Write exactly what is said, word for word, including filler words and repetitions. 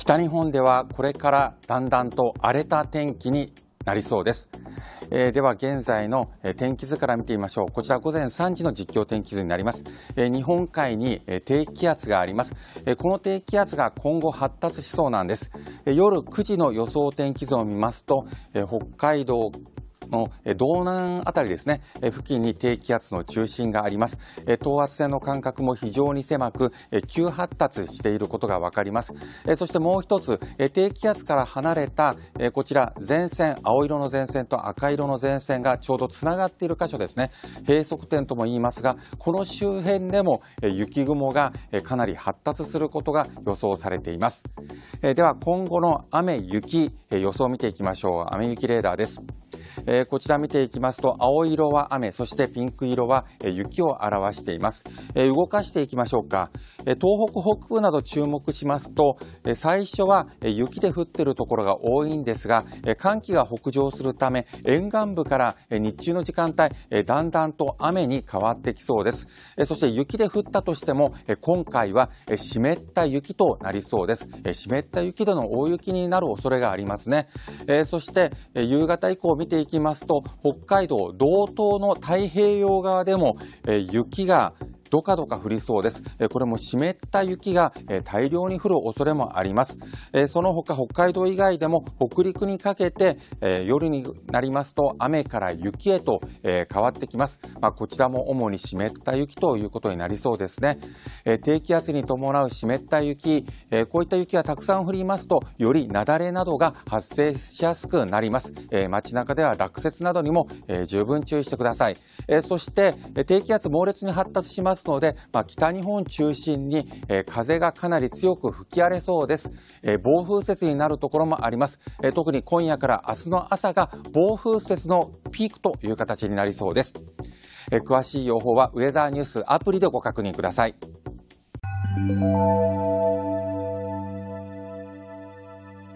北日本ではこれからだんだんと荒れた天気になりそうです。えー、では現在の天気図から見てみましょう。こちら午前さんじの実況天気図になります。えー、日本海に低気圧があります。えー、この低気圧が今後発達しそうなんです。えー、夜くじの予想天気図を見ますと、えー、北海道の道南あたりですね、付近に低気圧の中心があります。等圧線の間隔も非常に狭く、急発達していることがわかります。そしてもう一つ、低気圧から離れたこちら前線、青色の前線と赤色の前線がちょうどつながっている箇所ですね。閉塞点とも言いますが、この周辺でも雪雲がかなり発達することが予想されています。では今後の雨、雪、予想を見ていきましょう。雨雪レーダーです。えー、こちら見ていきますと、青色は雨、そしてピンク色は、えー、雪を表しています。えー、動かしていきましょうか。えー、東北北部など注目しますと、えー、最初は、えー、雪で降っているところが多いんですが、えー、寒気が北上するため沿岸部から、えー、日中の時間帯、えー、だんだんと雨に変わってきそうです。えー、そして雪で降ったとしても、えー、今回は、えー、湿った雪となりそうです。えー、湿った雪での大雪になる恐れがありますね。えー、そして、えー、夕方以降見ていきますと、北海道道東の太平洋側でも、えー、雪がどかどか降りそうです。これも湿った雪が大量に降る恐れもあります。その他北海道以外でも北陸にかけて夜になりますと雨から雪へと変わってきます。まあ、こちらも主に湿った雪ということになりそうですね。低気圧に伴う湿った雪、こういった雪がたくさん降りますとより雪崩などが発生しやすくなります。街中では落雪などにも十分注意してください。そして低気圧猛烈に発達しますので、まあ、北日本中心に、えー、風がかなり強く吹き荒れそうです。えー、暴風雪になるところもあります。えー、特に今夜から明日の朝が暴風雪のピークという形になりそうです。えー、詳しい予報はウェザーニュースアプリでご確認ください。